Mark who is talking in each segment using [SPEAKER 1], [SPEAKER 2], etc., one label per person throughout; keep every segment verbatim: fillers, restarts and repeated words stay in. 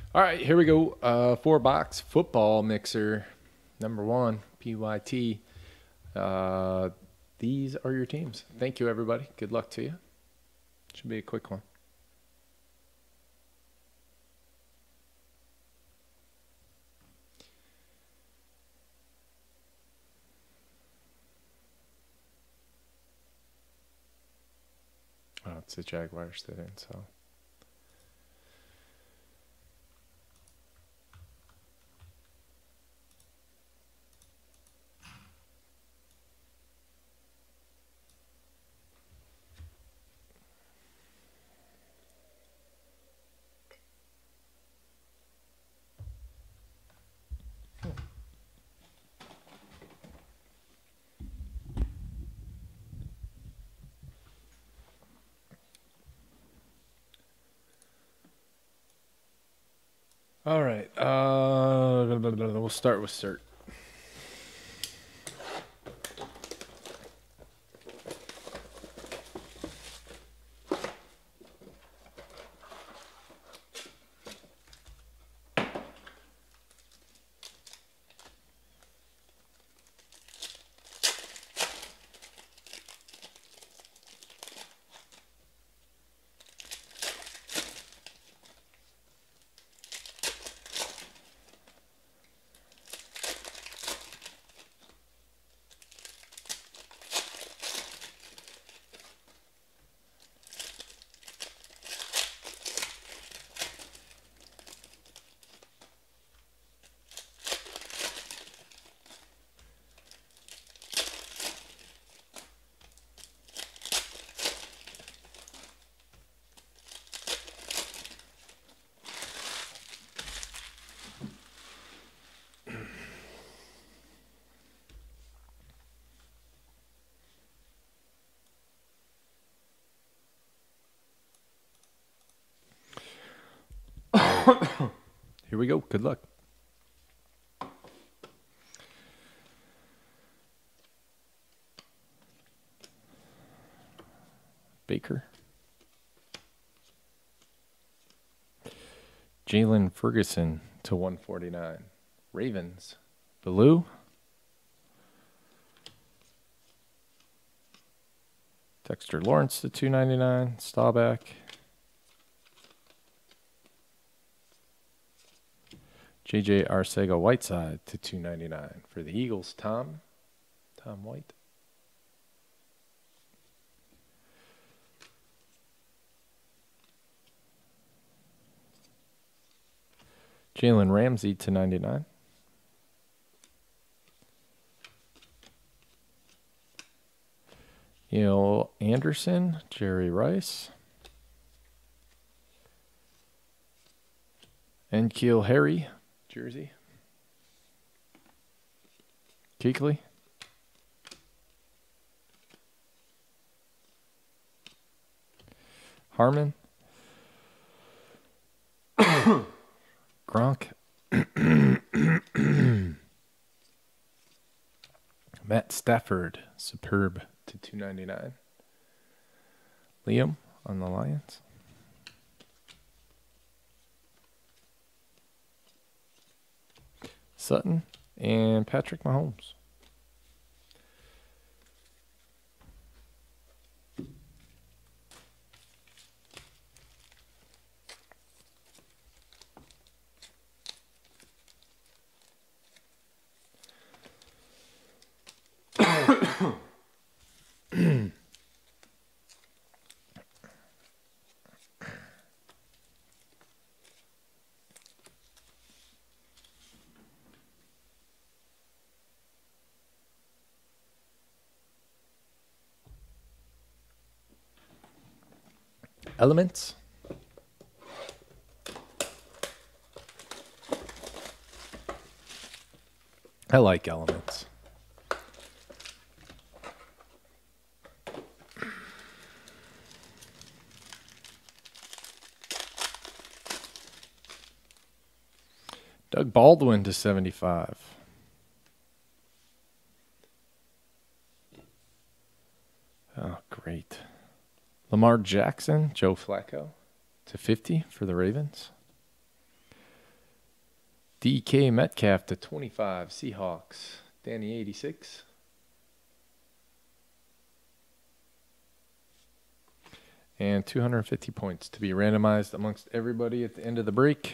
[SPEAKER 1] All right, here we go. Uh, four box football mixer, number one, P Y T. Uh, these are your teams. Thank you, everybody. Good luck to you. Should be a quick one. Oh, it's the Jaguars that in, so. All right. Uh, we'll start with cert. Here we go. Good luck. Baker. Jalen Ferguson to one forty-nine. Ravens. Baloo. Dexter Lawrence to two ninety-nine. Staubach. J J Arcega-Whiteside to two ninety-nine. For the Eagles, Tom. Tom White. Jalen Ramsey to ninety-nine. Neil Anderson, Jerry Rice. And Keel Harry, jersey. Keekly. Harmon. Gronk. Matt Stafford, superb to two ninety-nine. Liam on the Lions. Sutton and Patrick Mahomes. Elements. I like elements. Doug Baldwin to seventy-five. Oh, great. Lamar Jackson, Joe Flacco to fifty for the Ravens. D K Metcalf to twenty-five, Seahawks. Danny eighty-six. And two hundred fifty points to be randomized amongst everybody at the end of the break.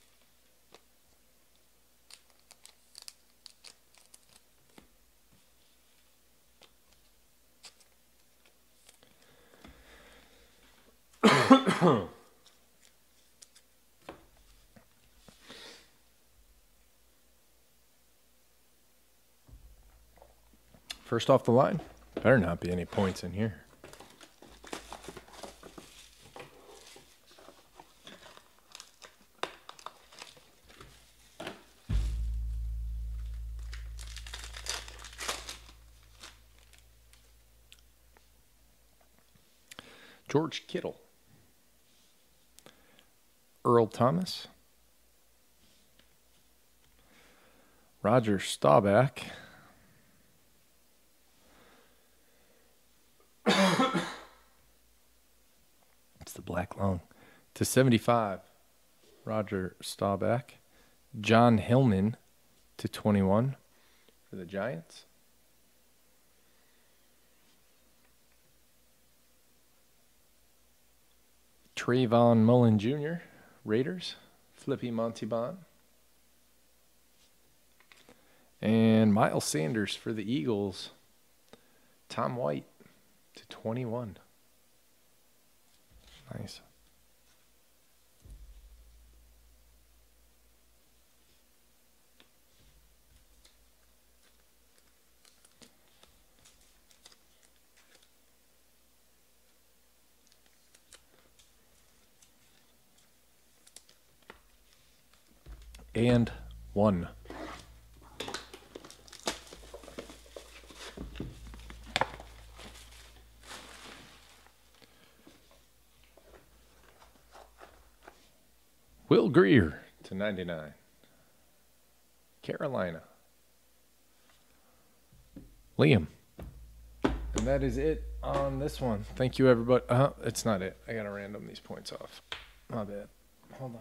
[SPEAKER 1] First off the line, better not be any points in here. George Kittle. Earl Thomas. Roger Staubach. It's the black lung. To seventy-five, Roger Staubach. John Hillman to twenty-one for the Giants. Trayvon Mullen Junior, Raiders. Flippy Montauban. And Miles Sanders for the Eagles. Tom White to twenty-one. Nice. And one. Will Greer to ninety-nine. Carolina. Liam. And that is it on this one. Thank you, everybody. Uh, it's not it. I got to random these points off. My bad. Hold on.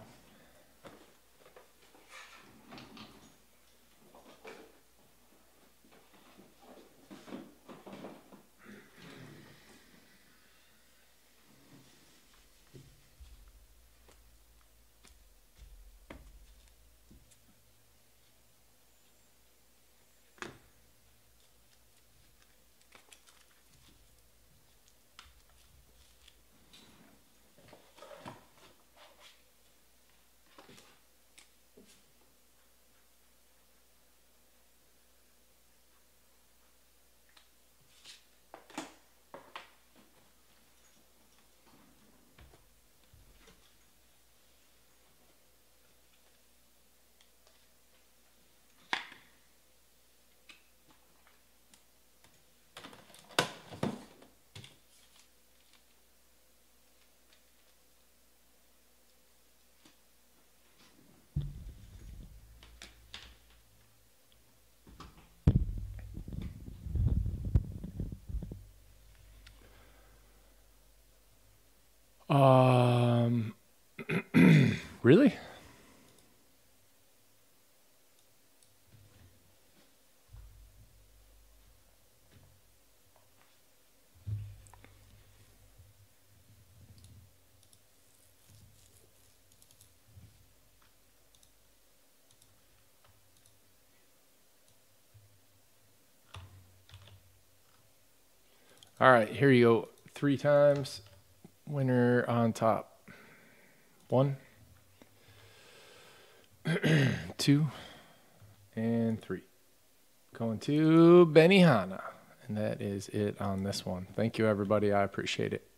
[SPEAKER 1] Um, really? All right, here you go. Three times. Winner on top. One, two, and three. Going to Benihana. And that is it on this one. Thank you, everybody. I appreciate it.